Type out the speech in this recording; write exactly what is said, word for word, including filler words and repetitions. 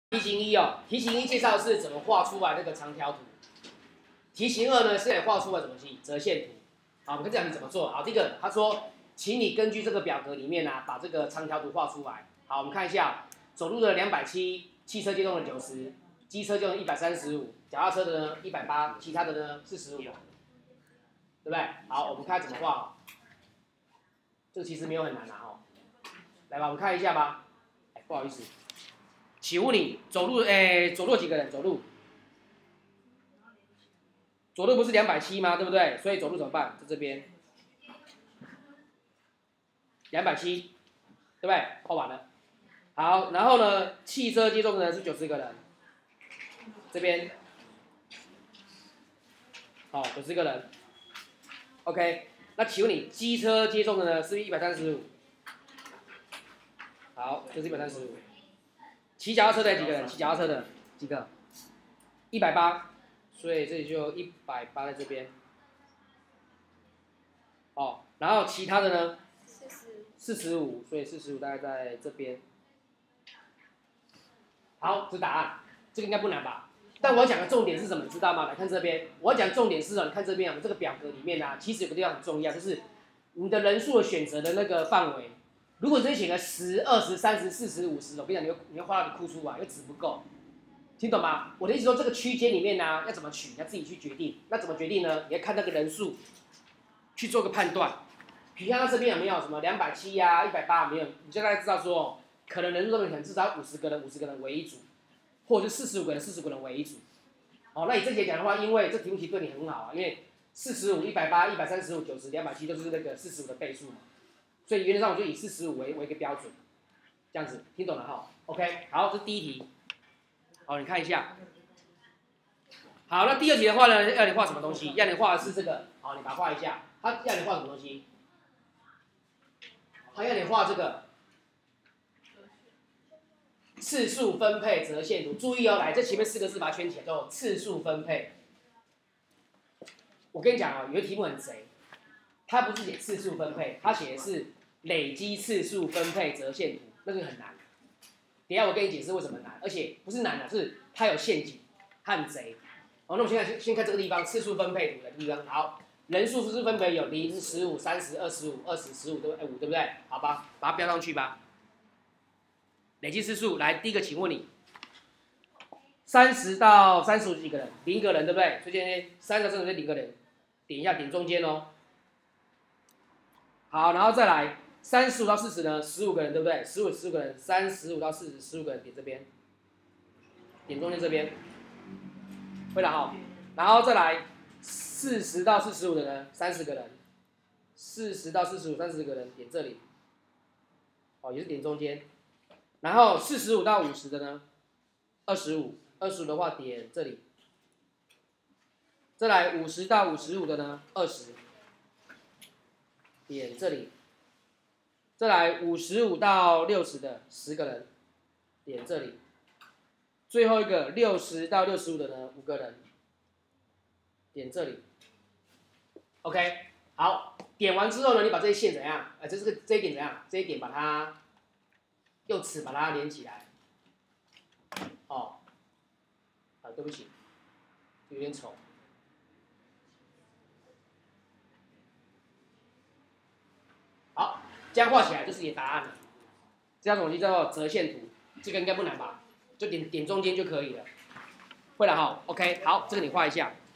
题型一哦，题型一介绍是怎么画出来那个长条图。题型二呢是得画出来什么东西？折线图。好，我们看这样题怎么做。好，第一个他说，请你根据这个表格里面呢、啊，把这个长条图画出来。好，我们看一下，走路的两百七，汽车机动的九十，机车就一百三十五，脚踏车的呢一百八，其他的呢四十五，对不对？好，我们看怎么画。这个其实没有很难啊，哦。来吧，我们看一下吧。哎，不好意思。请问你走路，哎，走路几个人？走路，走路不是两百七吗？对不对？所以走路怎么办？在这边，两百七，对不对？画完了。好，然后呢，汽车接送的人是九十个人，这边，好，九十个人。OK， 那请问你机车接送的呢是一百三十五？好，就是一百三十五。骑脚踏车的几个人？骑脚踏车的几个？一百八，所以这里就一百八在这边。哦，然后其他的呢？四十。四十五，所以四十五大概在这边。好，这答案，这个应该不难吧？但我要讲的重点是什么？你知道吗？来看这边，我要讲重点是哦，你看这边，我们这个表格里面啊，其实有个地方很重要，就是你的人数的选择的那个范围。如果你直接选个十、二十、三十、四十、五十，我跟你讲，你会你会画到你哭出来，因为纸不够，听懂吗？我的意思说，这个区间里面呢、啊，要怎么取，你要自己去决定。那怎么决定呢？你要看那个人数，去做个判断。比如像它这边有没有什么两百七呀、一百八没有，你就大概知道说，可能人数中可能至少五十个人、五十个人为一组，或者是四十五个人、四十个人为一组。哦，那你这节讲的话，因为这题目题对你很好啊，因为四十五、一百八、一百三十五、九十、两百七都是那个四十五的倍数嘛。所以原则上我就以四十五为为一个标准，这样子听懂了哈 ？OK， 好，这是第一题。好，你看一下。好，那第二题的话呢，要你画什么东西？要你画的是这个，好，你把它画一下。它要你画什么东西？它要你画这个次数分配折线图。注意哦，来，这前面四个字把它圈起来，叫次数分配。我跟你讲哦，有的题目很贼，它不是写次数分配，它写的是累积次数分配折线图，那个很难。等一下我跟你解释为什么难，而且不是难的，是它有陷阱，它很贼。好，那我们现在先先看这个地方次数分配图的地方。好，人数次数分配有零、十五、三十、二十五、二十、十五，对不对？五，对不对？好吧，把它标上去吧。累积次数，来，第一个，请问你，三十到三十五几个人？零个人，对不对？所以今天三十到三十五零个人，点一下，点中间哦。好，然后再来。三十五到四十呢，十五个人，对不对？十五十五个人，三十五到四十，十五个人点这边，点中间这边，会了哈。然后再来四十到四十五的呢，三十个人，四十到四十五，三十个人点这里，哦，也是点中间。然后四十五到五十的呢，二十五，二十五的话点这里。再来五十到五十五的呢，二十，点这里。再来五十五到六十的十个人，点这里。最后一个六十到六十五的呢，五个人，点这里。OK， 好，点完之后呢，你把这些线怎样？哎、呃，这是个这一点怎样？这一点把它用尺把它连起来。哦，啊，对不起，有点丑。好。这样画起来就是你的答案了。这样东西叫做折线图，这个应该不难吧？就点点中间就可以了。会了哈 ，OK， 好，这个你画一下。